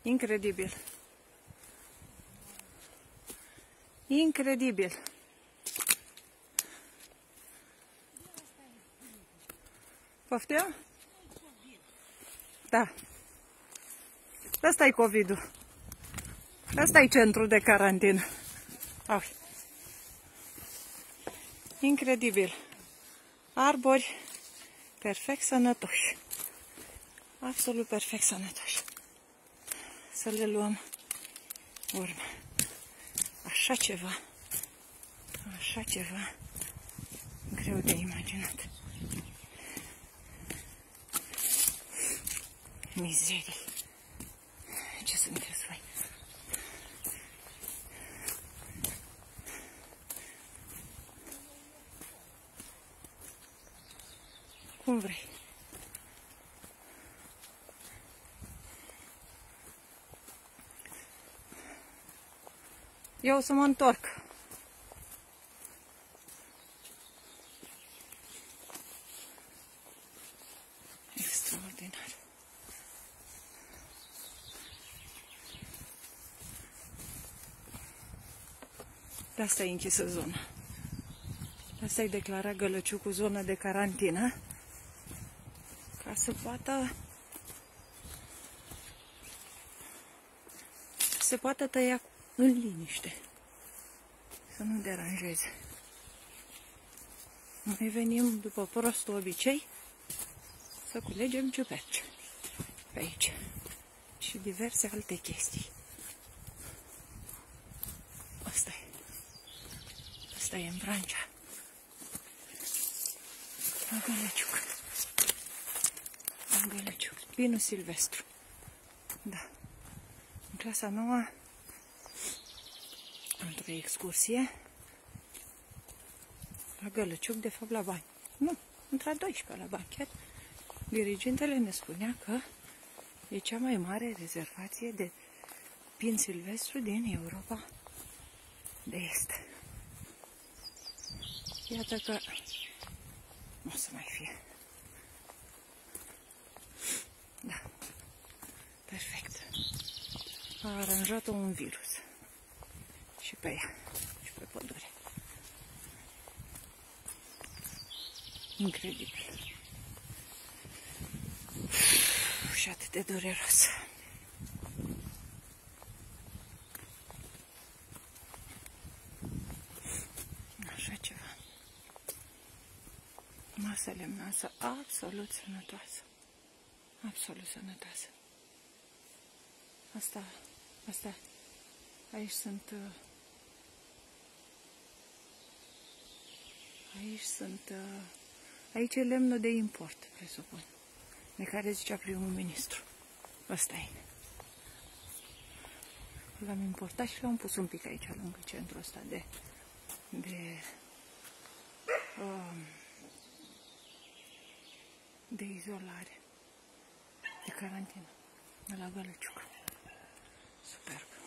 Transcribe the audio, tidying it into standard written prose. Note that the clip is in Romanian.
Incredibil. Incredibil. Poftim? Da. Ăsta e COVID-ul. Ăsta e centrul de carantină. Au. Incredibil. Arbori perfect sănătoși. Absolut perfect sănătoși. Să le luăm urmă. Așa ceva. Așa ceva. Greu de imaginat. Mizerii. Ce sunteți voi? Cum vrei. Eu o să mă întorc. Extraordinar. De asta e închisă zona. De asta e declarat Gălăciucul zonă de carantină. Ca să poată tăia în liniște. Să nu deranjeze. Noi venim după prostul obicei să culegem ciuperci pe aici și diverse alte chestii. Asta e. Asta e în Vrancea. La Gălăciuc. La Gălăciuc. Pinul silvestru. Da. În clasa 9 într-o excursie la Gălăciuc, de fapt la bani. Nu, între a 12 la bani. Chiar dirigintele ne spunea că e cea mai mare rezervație de pin silvestru din Europa de Est. Iată că nu o să mai fie. Da. Perfect. A aranjat-o un virus. Și pe ea. Și pe pădure. Incredibil. Și atât de dureros. Așa ceva. Masă lemnoasă absolut sănătoasă. Absolut sănătoasă. Asta. Aici sunt... Aici e lemnul de import, presupun. De care zicea primul ministru. Ăsta e. L-am importat și l-am pus un pic aici, lângă centrul ăsta de izolare, de carantină, de la Gălăciuc. Superb.